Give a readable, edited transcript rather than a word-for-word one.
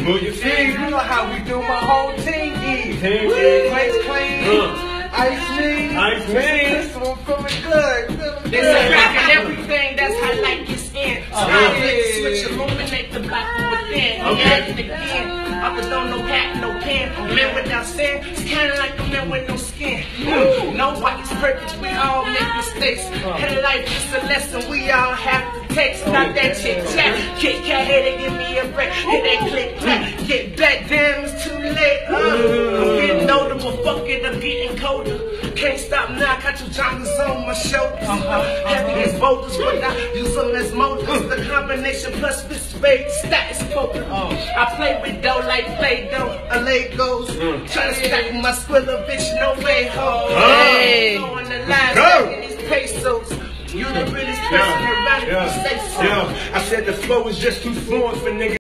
Move your feet. You know how we do, my whole team eat. Plates clean. Ice me. Ice me. This one feeling good. This is rockin' everything, that's how life gets in. Conflict, switch, illuminate the black within. Again and again, others don't know hat, no pen. Men without sin, it's kinda like a man with no skin. Nobody's perfect, we all make mistakes. And life is a lesson we all have to take. Stop that chit chat, kick cat head and give me a break. Hit that click clack, get back, damn, it's too late. I'm getting older, but fuck it, I'm getting colder. Can't stop now, got two junglers on my shoulders. Heavy as boulders, but I use them as motors. The combination plus this spade status poker. I play with dough like Play-Doh, a Legos. Tryna stack my squilla, bitch, no way, ho. Hey. On the line, stacking these pesos. You the realest person around, you say so. I said the flow is just too fluent for niggas.